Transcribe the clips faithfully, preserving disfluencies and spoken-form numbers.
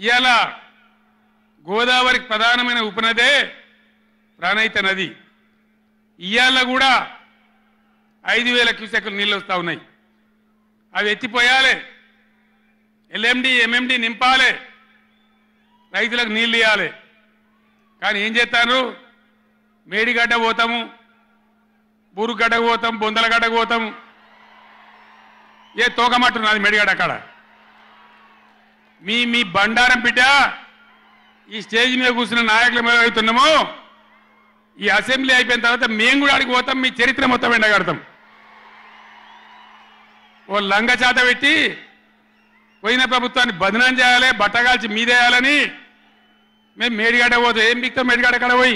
ఇయాల గోదావరికి ప్రధానమైన ఉపనదే ప్రాణహిత నది. ఇయాల కూడా ఐదు వేల క్యూసెక్లు నీళ్ళు వస్తూ ఉన్నాయి. అవి ఎత్తిపోయాలి, ఎల్ఎండి ఎంఎండి నింపాలి, రైతులకు నీళ్ళు ఇవ్వాలి. కానీ ఏం చేస్తారు? మేడిగడ్డ పోతాము, బూరుగడ్డకు పోతాం, బొందలగడ్డకు పోతాము. ఏ తోకమట్టున్నది మేడిగడ్డ అక్కడ. మీ మీ బండారం బిడ్డ ఈ స్టేజ్ మీద కూర్చున్న నాయకుల మీద అవుతున్నాము. ఈ అసెంబ్లీ అయిపోయిన తర్వాత మేము కూడా అడిగి పోతాం, మీ చరిత్ర మొత్తం ఎండగడతాం. ఓ లంగ చేత పెట్టి పోయిన ప్రభుత్వాన్ని బదనాం చేయాలి, బట్టగాల్చి మీదేయాలని మేము మేడిగడ్డ పోతాం. ఏం బిక్తాం మేడిగడ్డ కాడ పోయి?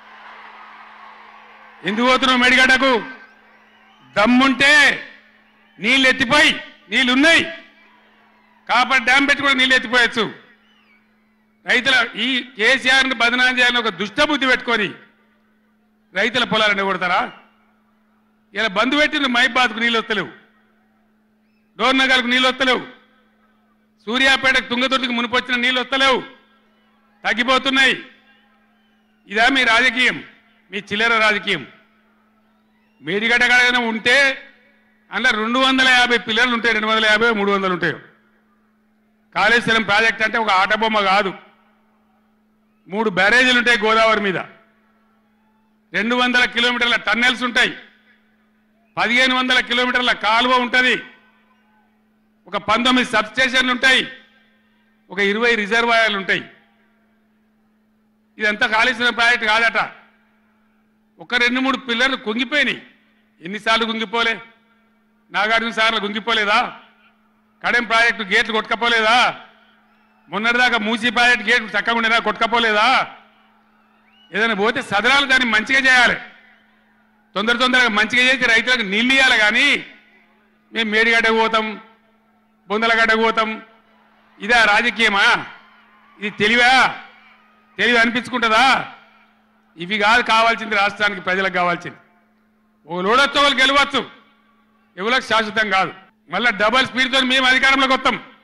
ఎందుకు పోతున్నావు మేడిగడ్డకు? దమ్ముంటే నీళ్ళు ఎత్తిపోయి, నీళ్ళున్నాయి, కాపర్ డ్యామ్ పెట్టి కూడా నీళ్ళు ఎత్తిపోయచ్చు. రైతుల ఈ కేసీఆర్ని బదనాం చేయాలని ఒక దుష్టబుద్ధి పెట్టుకొని రైతుల పొలాలను కొడతారా? ఇలా బంధు పెట్టిన మైబాద్కు నీళ్ళు వస్తలేవు, డోర్నగర్కు నీళ్ళు వస్తలేవు, సూర్యాపేటకు తుంగతుర్తికి మునిపొచ్చిన నీళ్ళు వస్తలేవు, తగ్గిపోతున్నాయి. ఇదా మీ రాజకీయం? మీ చిల్లర రాజకీయం. మేడిగడ్డ కాడ ఉంటే అందులో రెండు వందల యాభై పిల్లలు ఉంటాయి, రెండు వందల యాభై మూడు వందలు ఉంటాయి. కాళేశ్వరం ప్రాజెక్ట్ అంటే ఒక ఆట బొమ్మ కాదు. మూడు బ్యారేజీలు ఉంటాయి గోదావరి మీద, రెండు వందల కిలోమీటర్ల టన్నెల్స్ ఉంటాయి, పదిహేను వందల కిలోమీటర్ల కాలువ ఉంటుంది, ఒక పంతొమ్మిది సబ్ స్టేషన్లు ఉంటాయి, ఒక ఇరవై రిజర్వాయర్లు ఉంటాయి. ఇదంతా కాళేశ్వరం ప్రాజెక్ట్ కాదట. ఒక రెండు మూడు పిల్లర్లు కుంగిపోయినాయి. ఎన్నిసార్లు కుంగిపోలే? నాగార్జున సార్లు కుంగిపోలేదా? కడెం ప్రాజెక్టు గేట్లు కొట్టుకపోలేదా? మొన్నటిదాకా మూసీ ప్రాజెక్టు గేట్లు చక్కగా ఉండేదా? కొట్టుకపోలేదా? ఏదైనా పోతే సదరాలు దాన్ని మంచిగా చేయాలి, తొందర తొందరగా మంచిగా చేసి రైతులకు నీళ్ళు ఇవ్వాలి. కానీ మేము మేడిగడ్డకు పోతాం, బొందలగడ్డకు పోతాం. ఇదా రాజకీయమా? ఇది తెలివా? తెలివి అనిపించుకుంటుందా? ఇవి కాదు కావాల్సింది, రాష్ట్రానికి ప్రజలకు కావాల్సింది. ఓ లోడొచ్చు, వాళ్ళు గెలవచ్చు, ఎవరికి శాశ్వతం కాదు. మళ్ళీ డబల్ స్పీడ్తో మేము అధికారంలోకి వస్తాం.